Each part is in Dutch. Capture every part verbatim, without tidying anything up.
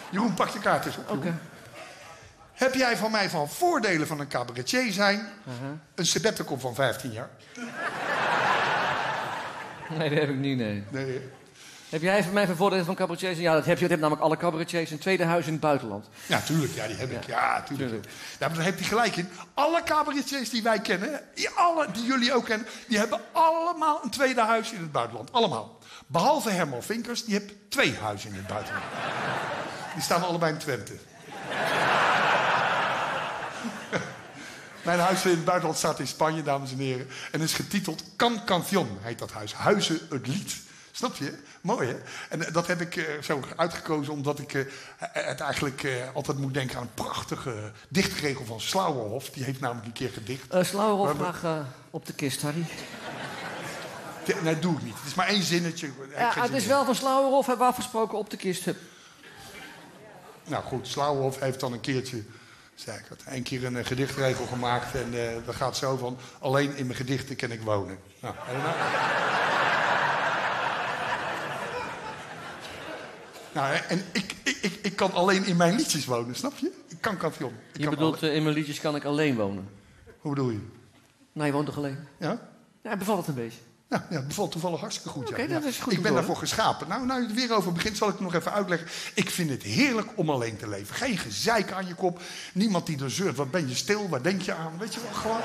Jeroen, pak je kaart eens op. Oké. Okay. Heb jij van mij van voordelen van een cabaretier zijn... Uh-huh. een sabbatical van vijftien jaar? Nee, dat heb ik niet, nee. Nee. Heb jij van mij van voordelen van cabaretiers? Ja, dat heb je. Dat heb namelijk alle cabaretiers een tweede huis in het buitenland. Ja, tuurlijk. Ja, die heb ik. Ja, ja tuurlijk. tuurlijk. Ja, maar daar heb je gelijk in. Alle cabaretiers die wij kennen, die, alle, die jullie ook kennen... die hebben allemaal een tweede huis in het buitenland. Allemaal. Behalve Herman Vinkers, die heeft twee huizen in het buitenland. Die staan allebei in Twente. Mijn huis in het buitenland staat in Spanje, dames en heren. En is getiteld Can Canción, heet dat huis. Huizen het lied. Snap je? Mooi, hè? En uh, dat heb ik uh, zo uitgekozen omdat ik uh, het eigenlijk uh, altijd moet denken aan een prachtige dichtregel van Slauerhoff. Die heeft namelijk een keer gedicht. Uh, Slauerhoff graag uh, op de kist, Harry. De, nee, dat doe ik niet. Het is maar één zinnetje. Ja, het is wel van Slauerhoff, hebben we afgesproken op de kist. Nou goed, Slauerhoff heeft dan een keertje... zei ik het, één keer een uh, gedichtregel gemaakt. En uh, dat gaat zo van... alleen in mijn gedichten kan ik wonen. Nou, helemaal... Nou, en ik, ik, ik, ik kan alleen in mijn liedjes wonen, snap je? Ik kan Canción. Je bedoelt, alleen... uh, in mijn liedjes kan ik alleen wonen? Hoe bedoel je? Nou, je woont toch alleen? Ja? Ja, bevalt het een beetje? Ja, ja, het bevalt toevallig hartstikke goed. Oké, okay, ja. dat is goed. Ik ben door, daarvoor geschapen. Nou, nou je er weer over begint, zal ik het nog even uitleggen. Ik vind het heerlijk om alleen te leven. Geen gezeik aan je kop. Niemand die er zeurt. Wat ben je stil? Waar denk je aan? Weet je wel, gewoon...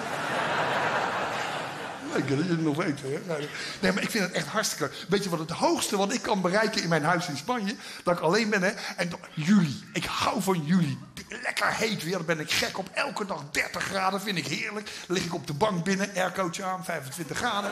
Ik wil het nog weten. Hè? Nee, maar ik vind het echt hartstikke leuk. Weet je wat het hoogste wat ik kan bereiken in mijn huis in Spanje? Dat ik alleen ben, hè? En juli. Ik hou van juli. Lekker heet weer. Dan ben ik gek op. Elke dag dertig graden. Vind ik heerlijk. Dan lig ik op de bank binnen. Aircootje aan. vijfentwintig graden.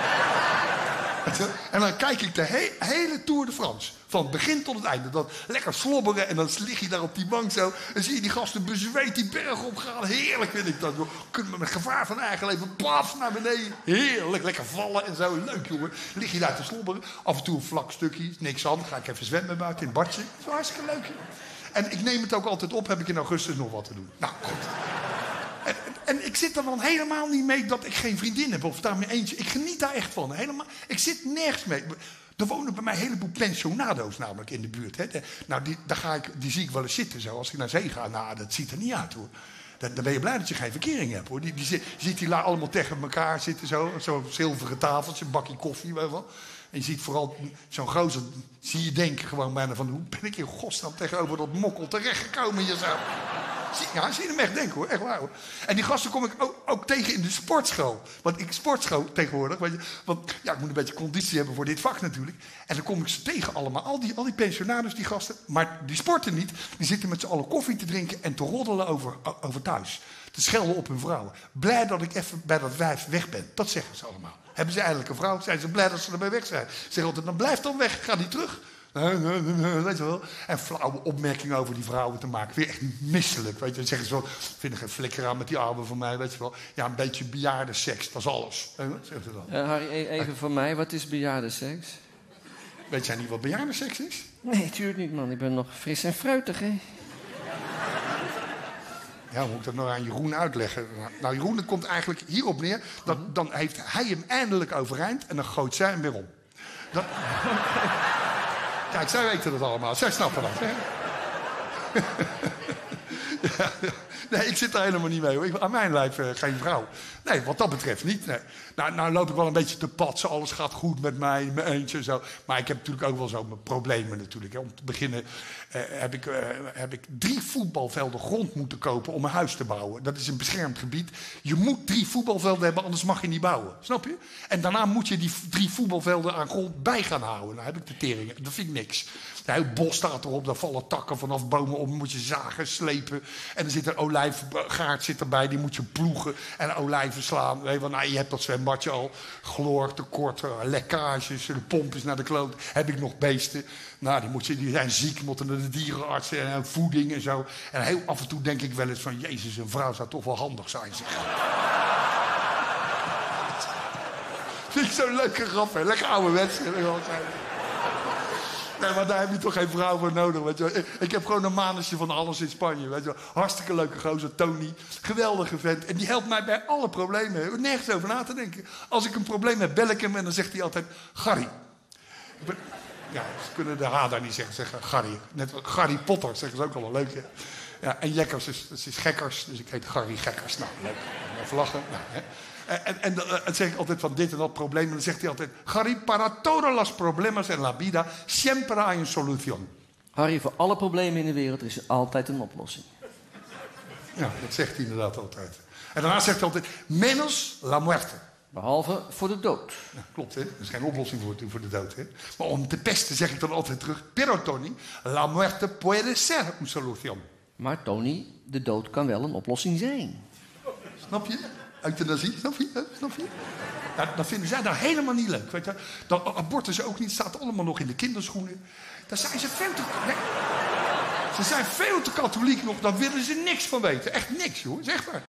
En dan kijk ik de he- hele Tour de France. Van het begin tot het einde. Dan lekker slobberen en dan lig je daar op die bank zo. En zie je die gasten bezweet die berg opgaan. Heerlijk vind ik dat. Kunnen we met gevaar van eigen leven paf naar beneden. Heerlijk. Lekker vallen en zo. Leuk jongen. Lig je daar te slobberen. Af en toe een vlak stukje. Niks aan. Dan ga ik even zwemmen buiten in het badje. Dat is hartstikke leuk. Joh. En ik neem het ook altijd op. Heb ik in augustus nog wat te doen. Nou goed. En, en ik zit er dan helemaal niet mee dat ik geen vriendin heb. Of daar mijn eentje. Ik geniet daar echt van. Helemaal. Ik zit nergens mee. Er wonen bij mij een heleboel pensionado's namelijk in de buurt. Hè. De, nou, die, daar ga ik, die zie ik wel eens zitten zo. Als ik naar zee ga, nou, dat ziet er niet uit hoor. Dan, dan ben je blij dat je geen verkering hebt hoor. Die, die, die ziet die la allemaal tegen elkaar zitten zo. Zo'n zilveren tafeltje, een bakje koffie, weet je wel. En je ziet vooral zo'n gozer, zie je denken gewoon bijna van... hoe ben ik in godsnaam tegenover dat mokkel terechtgekomen jezelf? Ja, zie je hem echt denken hoor, echt waar hoor. En die gasten kom ik ook, ook tegen in de sportschool. Want ik sportschool tegenwoordig, weet je, want ja, ik moet een beetje conditie hebben voor dit vak natuurlijk. En dan kom ik ze tegen allemaal, al die, al die pensionados, die gasten. Maar die sporten niet, die zitten met z'n allen koffie te drinken en te roddelen over, over thuis. Te schelden op hun vrouwen. Blij dat ik even bij dat wijf weg ben, dat zeggen ze allemaal. Hebben ze eindelijk een vrouw, zijn ze blij dat ze erbij weg zijn. Ze zeggen altijd, dan blijf dan weg, ga niet terug. Weet je wel? En flauwe opmerkingen over die vrouwen te maken. Weer echt misselijk. Weet je? Dan zeggen ze wel, vind er geen flikker aan met die armen van mij. Weet je wel? Ja, een beetje bejaarde seks, dat is alles. Wat zegt u dan? Uh, Harry, even van mij, wat is bejaarde seks? Weet jij niet wat bejaarde seks is? Nee, tuurlijk niet, man. Ik ben nog fris en fruitig, hè? Ja, hoe moet ik dat nou aan Jeroen uitleggen? Nou, Jeroen, dat komt eigenlijk hierop neer. Dat, mm-hmm. Dan heeft hij hem eindelijk overeind en dan gooit zij hem weer om. Dat... Kijk, zij weten het allemaal. Zij snappen dat, hè? Ja, nee, ik zit daar helemaal niet mee, hoor. Ik, aan mijn lijf uh, geen vrouw. Nee, wat dat betreft niet. Nee. Nou, nou loop ik wel een beetje te patsen. Alles gaat goed met mij, mijn eentje en zo. Maar ik heb natuurlijk ook wel zo mijn problemen natuurlijk. Hè. Om te beginnen uh, heb, ik, uh, heb ik drie voetbalvelden grond moeten kopen om een huis te bouwen. Dat is een beschermd gebied. Je moet drie voetbalvelden hebben, anders mag je niet bouwen. Snap je? En daarna moet je die drie voetbalvelden aan grond bij gaan houden. Nou heb ik de teringen. Dat vind ik niks. Een heel bos staat erop, daar vallen takken vanaf bomen op. Moet je zagen, slepen. En er zit een olijfgaard zit erbij, die moet je ploegen. En olijven slaan. Weet je, wel, nou, je hebt dat zwembadje al. Chloor, tekort, lekkages, de pomp is naar de kloot. Heb ik nog beesten? Nou, die, moet je, die zijn ziek, moeten naar de dierenarts en voeding en zo. En heel af en toe denk ik wel eens van... Jezus, een vrouw zou toch wel handig zijn, zeg. Vind ik zo'n leuke grap, hè? Lekker ouderwets. Nee, maar daar heb je toch geen vrouw voor nodig, weet je wel. Ik heb gewoon een manetje van alles in Spanje, weet je wel. Hartstikke leuke gozer, Tony. Geweldige vent. En die helpt mij bij alle problemen. Nergens over na te denken. Als ik een probleem heb, bel ik hem en dan zegt hij altijd... Garry. Ik ben... Ja, ze kunnen de H daar niet zeggen, zeggen Garry. Net als Garry Potter zeggen ze ook al een leuk. Ja. Ja, en Jekkers is, is, is Gekkers, dus ik heet Garry Gekkers. Nou, leuk. Even lachen. Nou, hè. En, en, en dan zeg ik altijd van dit en dat probleem. En dan zegt hij altijd... Garry, para todos los problemas en la vida siempre hay un solución. Harry, voor alle problemen in de wereld is er altijd een oplossing. Ja, dat zegt hij inderdaad altijd. En daarna zegt hij altijd... Menos la muerte. Behalve voor de dood. Ja, klopt, hè? Er is geen oplossing voor, voor de dood, hè? Maar om te pesten zeg ik dan altijd terug... Pero, Tony, la muerte puede ser un solución. Maar Tony, de dood kan wel een oplossing zijn. Snap je? Euthanasie, snap je? Snap je? Ja, dat vinden zij daar helemaal niet leuk. Weet je? Dat abortus ook niet, staat allemaal nog in de kinderschoenen. Daar zijn ze veel te... Nee. Ze zijn veel te katholiek nog, daar willen ze niks van weten. Echt niks, joh. Zeg maar.